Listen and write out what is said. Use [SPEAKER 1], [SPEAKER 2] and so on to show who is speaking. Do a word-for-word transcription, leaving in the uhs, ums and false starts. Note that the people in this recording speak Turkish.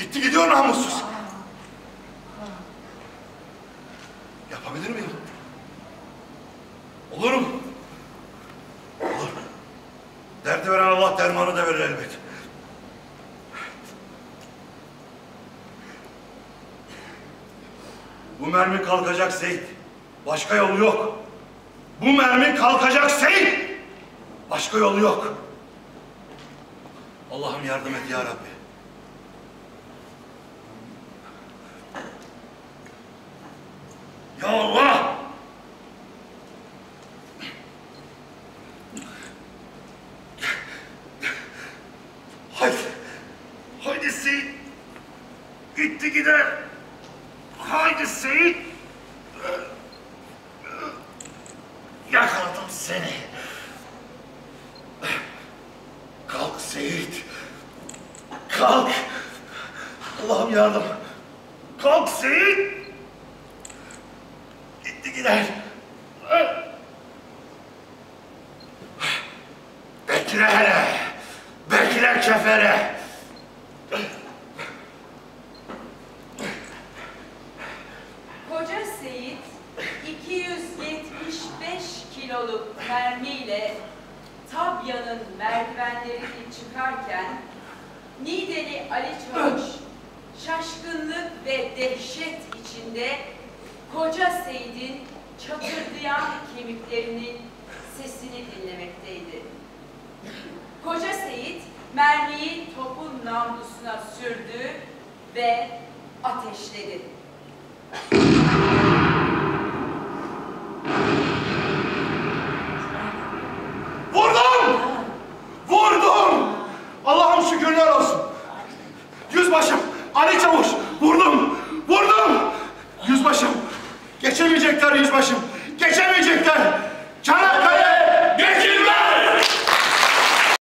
[SPEAKER 1] İtti gidiyor namussuz. Yapabilir miyim? Olur mu? Olur. Derdi veren Allah dermanı da verir elbet. Bu mermi kalkacak Seyit. Başka yolu yok. Bu mermi kalkacak Seyit. Başka yolu yok. Allah'ım yardım et ya Rabbi. Ya Allah! Haydi. Haydi Seyit. Gitti gider. Haydi Seyit. Yakaladım seni. Kalk Seyit. Kalk. Allah'ım yardım. Kalk Seyit. Gitti gider. Bekle hele. Bekle kefere.
[SPEAKER 2] Koca Seyit iki yüz yetmiş beş kiloluk mermiyle Tabya'nın merdivenlerini çıkarken Niğdeli Ali Çavuş şaşkınlık ve dehşet içinde Koca Seyit'in çatırdayan kemiklerinin sesini dinlemekteydi. Koca Seyit mermiyi topun namlusuna sürdü ve ateşledi.
[SPEAKER 1] Vurdum! Vurdum! Allah'ım şükürler olsun. Yüzbaşım, Ali Çavuş, vurdum! Vurdum! Yüzbaşım, geçemeyecekler yüzbaşım.